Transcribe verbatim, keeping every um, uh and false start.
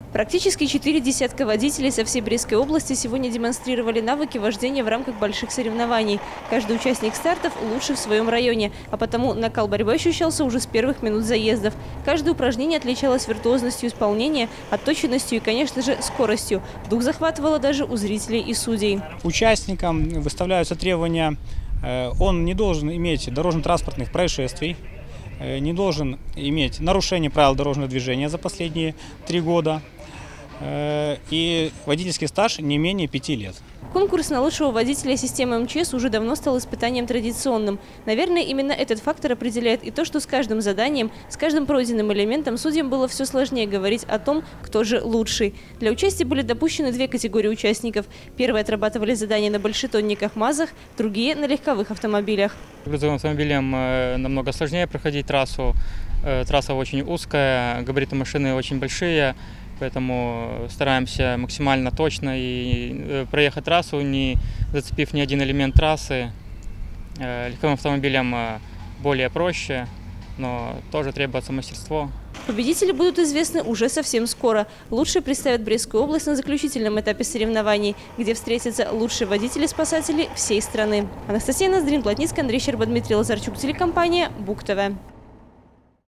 Практически четыре десятка водителей со всей Брестской области сегодня демонстрировали навыки вождения в рамках больших соревнований. Каждый участник стартов лучше в своем районе, а потому накал борьбы ощущался уже с первых минут заездов. Каждое упражнение отличалось виртуозностью исполнения, отточенностью и, конечно же, скоростью. Дух захватывало даже у зрителей и судей. Участникам выставляются требования: он не должен иметь дорожно-транспортных происшествий, не должен иметь нарушений правил дорожного движения за последние три года и водительский стаж не менее пяти лет. Конкурс на лучшего водителя системы эм че эс уже давно стал испытанием традиционным. Наверное, именно этот фактор определяет и то, что с каждым заданием, с каждым пройденным элементом судьям было все сложнее говорить о том, кто же лучший. Для участия были допущены две категории участников. Первые отрабатывали задания на большетонниках МАЗах, другие – на легковых автомобилях. Грузовым автомобилем намного сложнее проходить трассу. Трасса очень узкая, габариты машины очень большие. Поэтому стараемся максимально точно и проехать трассу, не зацепив ни один элемент трассы. Легковым автомобилем более проще, но тоже требуется мастерство. Победители будут известны уже совсем скоро. Лучшие представят Брестскую область на заключительном этапе соревнований, где встретятся лучшие водители-спасатели всей страны. Анастасия Ноздрин, Плотницкая, Андрей Щерба, Дмитрий Лазарчук, телекомпания БУК ТВ.